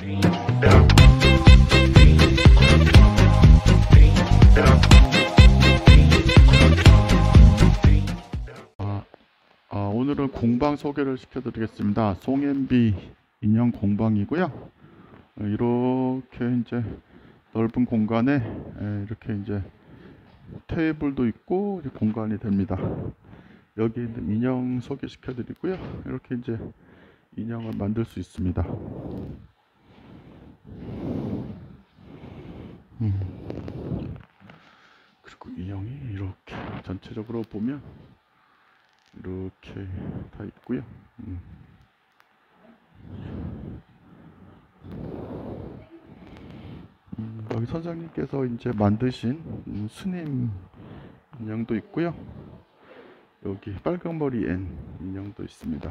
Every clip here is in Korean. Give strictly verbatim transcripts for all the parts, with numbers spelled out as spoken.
아, 아, 오늘은 공방 소개를 시켜드리겠습니다. 송앤비 인형 공방이고요. 이렇게 이제 넓은 공간에 이렇게 이제 테이블도 있고 이제 공간이 됩니다. 여기 있는 인형 소개시켜드리고요. 이렇게 이제 인형을 만들 수 있습니다. 음. 그리고 인형이 이렇게 전체적으로 보면 이렇게 다 있고요. 음. 음, 여기 선생님께서 이제 만드신 음, 스님 인형도 있고요. 여기 빨강머리 앤 인형도 있습니다.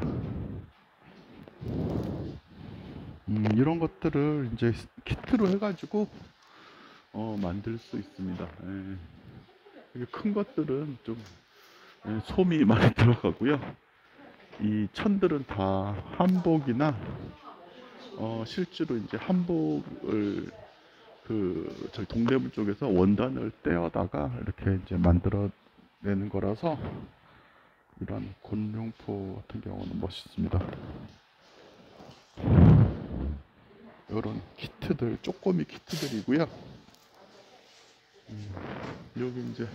음, 이런 것들을 이제 키트로 해가지고 어, 만들 수 있습니다. 예. 이게 큰 것들은 좀 예, 솜이 많이 들어가고요. 이 천들은 다 한복이나 어, 실제로 이제 한복을 그 저희 동대문 쪽에서 원단을 떼어다가 이렇게 이제 만들어내는 거라서 이런 곤룡포 같은 경우는 멋있습니다. 이런 키트들, 쪼꼬미 키트들이고요. 음, 여기 이제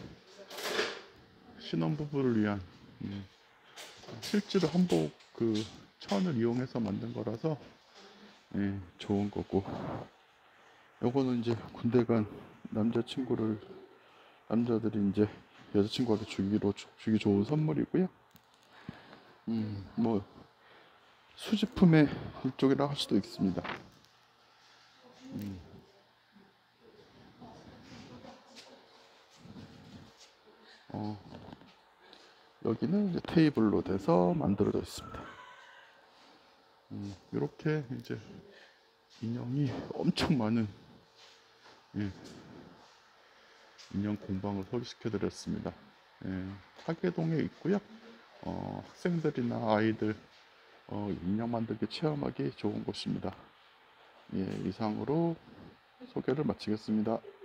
신혼부부를 위한 음, 실제로 한복 그 천을 이용해서 만든 거라서 예, 좋은 거고, 요거는 이제 군대 간 남자친구를 남자들이 이제 여자친구한테 주기로 주기 좋은 선물이고요. 음, 뭐 수집품의 일종이라 할 수도 있습니다. 음. 어, 여기는 이제 테이블로 돼서 만들어져 있습니다. 음, 이렇게 이제 인형이 엄청 많은 예, 인형 공방을 소개시켜 드렸습니다. 예, 하계동에 있고요. 어, 학생들이나 아이들 어, 인형 만들기 체험하기 좋은 곳입니다. 예, 이상으로 소개를 마치겠습니다.